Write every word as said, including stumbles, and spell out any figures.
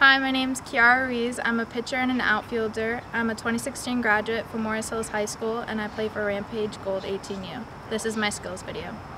Hi, my name's Kiara Rees. I'm a pitcher and an outfielder. I'm a twenty sixteen graduate from Morris Hills High School, and I play for Rampage Gold eighteen U. This is my skills video.